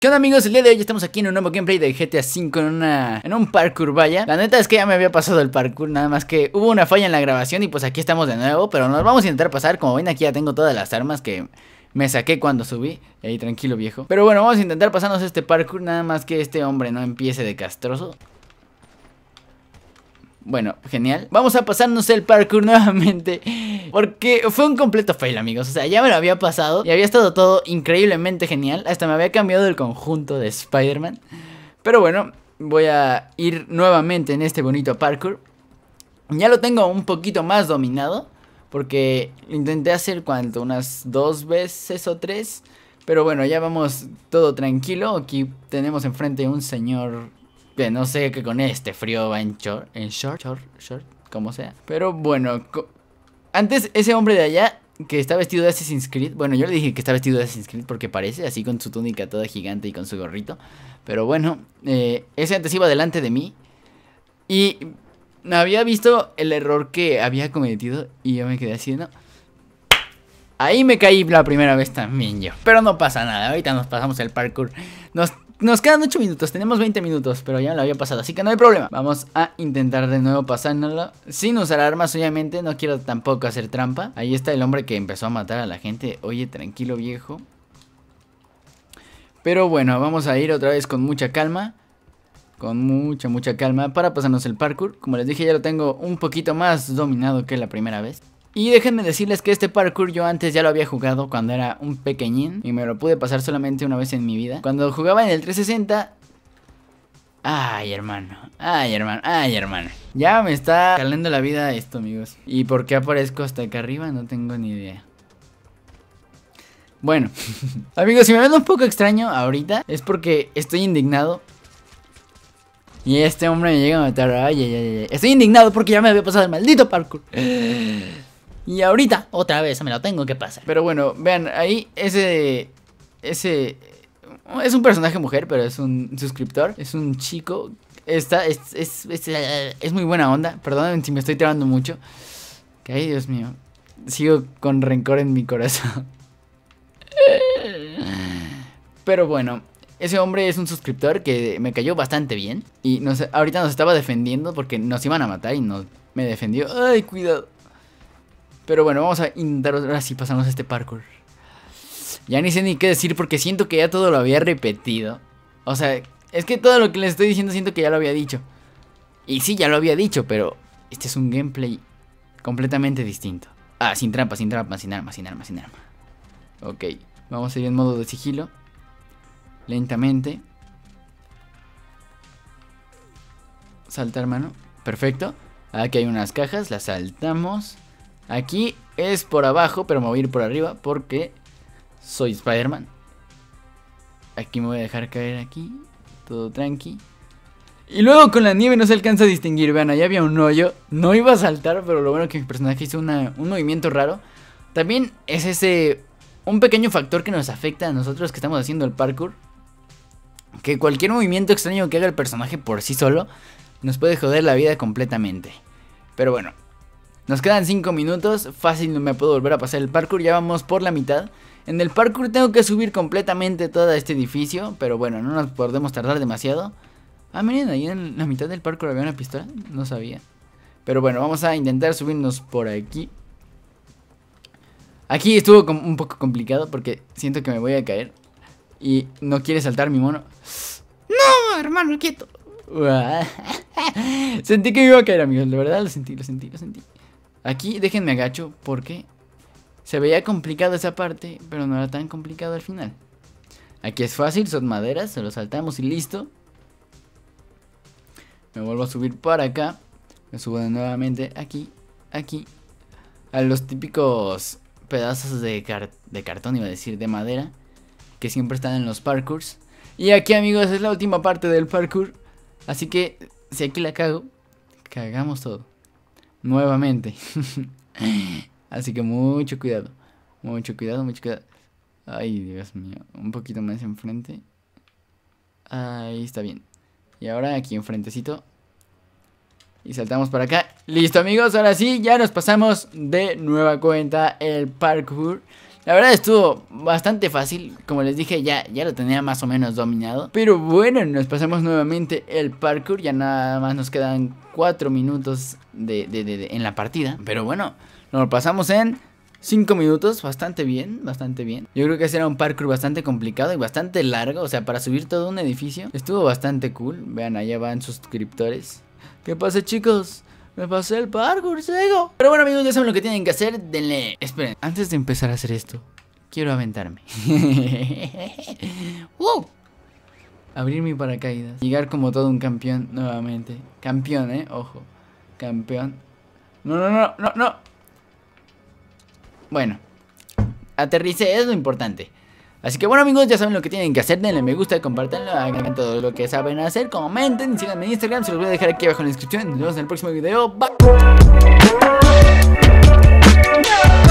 ¿Qué onda, amigos? El día de hoy estamos aquí en un nuevo gameplay de GTA V en un parkour, vaya. La neta es que ya me había pasado el parkour, nada más que hubo una falla en la grabación y pues aquí estamos de nuevo. Pero nos vamos a intentar pasar, como ven aquí ya tengo todas las armas que me saqué cuando subí. Ahí tranquilo, viejo. Pero bueno, vamos a intentar pasarnos este parkour, nada más que este hombre no empiece de castroso. Bueno, genial. Vamos a pasarnos el parkour nuevamente, porque fue un completo fail, amigos. O sea, ya me lo había pasado y había estado todo increíblemente genial. Hasta me había cambiado el conjunto de Spider-Man. Pero bueno, voy a ir nuevamente en este bonito parkour. Ya lo tengo un poquito más dominado, porque intenté hacer ¿cuánto? Unas 2 veces o 3. Pero bueno, ya vamos todo tranquilo. Aquí tenemos enfrente un señor que no sé que con este frío va en short, como sea. Pero bueno, antes ese hombre de allá que está vestido de Assassin's Creed. Bueno, yo le dije que está vestido de Assassin's Creed porque parece así con su túnica toda gigante y con su gorrito. Pero bueno, ese antes iba delante de mí y había visto el error que había cometido y yo me quedé así, ¿no? Ahí me caí la primera vez también yo. Pero no pasa nada, ahorita nos pasamos el parkour. Nos quedan 8 minutos, tenemos 20 minutos, pero ya me lo había pasado, así que no hay problema. Vamos a intentar de nuevo pasárnoslo sin usar armas, obviamente, no quiero tampoco hacer trampa. Ahí está el hombre que empezó a matar a la gente. Oye, tranquilo, viejo. Pero bueno, vamos a ir otra vez con mucha calma. Con mucha calma para pasarnos el parkour. Como les dije, ya lo tengo un poquito más dominado que la primera vez. Y déjenme decirles que este parkour yo antes ya lo había jugado cuando era un pequeñín y me lo pude pasar solamente una vez en mi vida. Cuando jugaba en el 360... Ay, hermano. Ya me está calando la vida esto, amigos. ¿Y por qué aparezco hasta acá arriba? No tengo ni idea. Bueno, amigos, si me ven un poco extraño ahorita es porque estoy indignado. Y este hombre me llega a matar. Ay. Estoy indignado porque ya me había pasado el maldito parkour. Y ahorita, otra vez, me lo tengo que pasar. Pero bueno, vean, ahí ese es un personaje mujer, pero es un suscriptor. Es un chico. Es muy buena onda. Perdonen si me estoy trabando mucho. Que ay, Dios mío. Sigo con rencor en mi corazón. Pero bueno, ese hombre es un suscriptor que me cayó bastante bien. Y ahorita nos estaba defendiendo porque nos iban a matar y me defendió. Ay, cuidado. Pero bueno, vamos a intentar ahora sí pasarnos este parkour. Ya ni sé ni qué decir porque siento que ya todo lo había repetido. O sea, es que todo lo que les estoy diciendo siento que ya lo había dicho. Y sí, ya lo había dicho, pero este es un gameplay completamente distinto. Ah, sin trampa, sin arma. Ok, vamos a ir en modo de sigilo. Lentamente. Salta, hermano. Perfecto. Aquí hay unas cajas, las saltamos. Aquí es por abajo, pero me voy a ir por arriba porque soy Spider-Man. Aquí me voy a dejar caer aquí. Todo tranqui. Y luego con la nieve no se alcanza a distinguir. Vean, allá había un hoyo. No iba a saltar, pero lo bueno que mi personaje hizo un movimiento raro. También es un pequeño factor que nos afecta a nosotros que estamos haciendo el parkour. Que cualquier movimiento extraño que haga el personaje por sí solo nos puede joder la vida completamente. Pero bueno, nos quedan 5 minutos, fácil no me puedo volver a pasar el parkour, ya vamos por la mitad. En el parkour tengo que subir completamente todo este edificio, pero bueno, no nos podemos tardar demasiado. Ah, miren, ahí en la mitad del parkour había una pistola, no sabía. Pero bueno, vamos a intentar subirnos por aquí. Aquí estuvo un poco complicado porque siento que me voy a caer. Y no quiere saltar mi mono. No, hermano, quieto. Sentí que me iba a caer, amigos, de verdad lo sentí. Aquí déjenme agacho porque se veía complicado esa parte, pero no era tan complicado al final. Aquí es fácil, son maderas, se lo saltamos y listo. Me vuelvo a subir para acá. Me subo nuevamente aquí. A los típicos pedazos de cartón, iba a decir, de madera, que siempre están en los parkours. Y aquí, amigos, es la última parte del parkour. Así que, si aquí la cago, cagamos todo nuevamente. Así que mucho cuidado. Ay, Dios mío. Un poquito más enfrente. Ahí está bien. Y ahora aquí enfrentecito. Y saltamos para acá. Listo, amigos, ahora sí, ya nos pasamos de nueva cuenta el parkour. La verdad estuvo bastante fácil. Como les dije, ya lo tenía más o menos dominado. Pero bueno, nos pasamos nuevamente el parkour. Ya nada más nos quedan 4 minutos en la partida. Pero bueno, nos lo pasamos en 5 minutos, bastante bien, bastante bien. Yo creo que ese era un parkour bastante complicado y bastante largo. O sea, para subir todo un edificio estuvo bastante cool. Vean, allá van suscriptores. ¿Qué pasa, chicos? Me pasé el parkour, ciego. Pero bueno, amigos, ya saben lo que tienen que hacer. Denle. Esperen, antes de empezar a hacer esto, quiero aventarme. ¡Wow! Abrir mi paracaídas. Llegar como todo un campeón nuevamente. Campeón, ojo. Campeón. No. Bueno, aterricé, es lo importante. Así que bueno, amigos, ya saben lo que tienen que hacer. Denle me gusta, compártanlo, hagan todo lo que saben hacer. Comenten, síganme en Instagram, se los voy a dejar aquí abajo en la descripción. Nos vemos en el próximo video. Bye.